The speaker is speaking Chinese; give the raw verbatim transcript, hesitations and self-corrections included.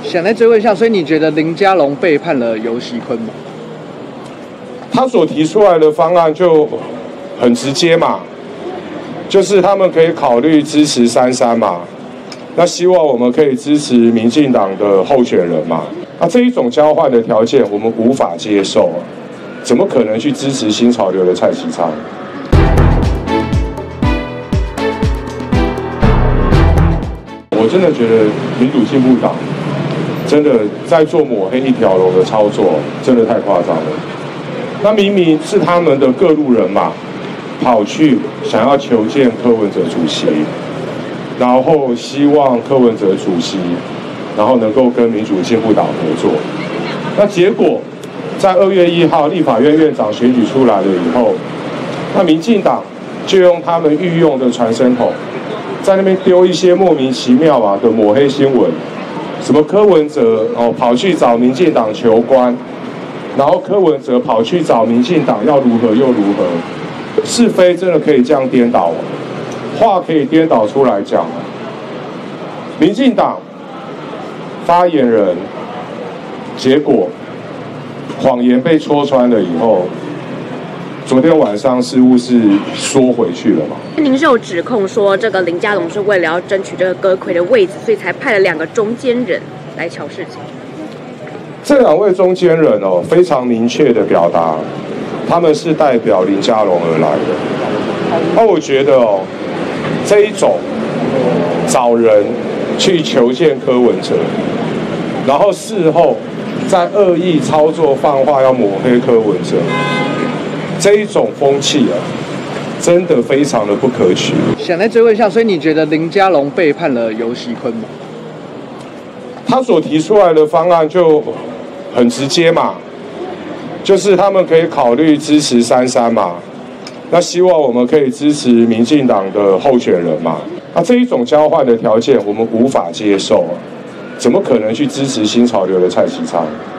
想再追问一下，所以你觉得林佳龙背叛了游锡堃吗？ 他所提出来的方案就很直接嘛，就是他们可以考虑支持三三嘛，那希望我们可以支持民进党的候选人嘛。那这一种交换的条件我们无法接受啊，怎么可能去支持新潮流的蔡其昌？我真的觉得民主进步党真的在做抹黑一条龙的操作，真的太夸张了。那明明是他们的各路人马跑去想要求见柯文哲主席，然后希望柯文哲主席，然后能够跟民主进步党合作。那结果在二月一号立法院院长选举出来了以后，那民进党就用他们御用的传声筒，在那边丢一些莫名其妙啊的抹黑新闻，什么柯文哲哦跑去找民进党求官，然后柯文哲跑去找民进党要如何又如何，是非真的可以这样颠倒，话可以颠倒出来讲。民进党发言人，结果谎言被戳穿了以后，昨天晚上似乎是缩回去了嘛？ 您是有指控说，这个林佳龙是为了要争取这个阁揆的位置，所以才派了两个中间人来瞧事情。 这两位中间人哦，非常明确的表达，他们是代表林佳龙而来的。那我觉得哦，这一种找人去求见柯文哲，然后事后再恶意操作放话要抹黑柯文哲，这一种风气啊，真的非常的不可取。 想再追问一下，所以你觉得林佳龙背叛了游锡堃吗？ 他所提出来的方案就很直接嘛，就是他们可以考虑支持三三嘛，那希望我们可以支持民进党的候选人嘛。那这一种交换的条件我们无法接受啊，怎么可能去支持新潮流的蔡其昌？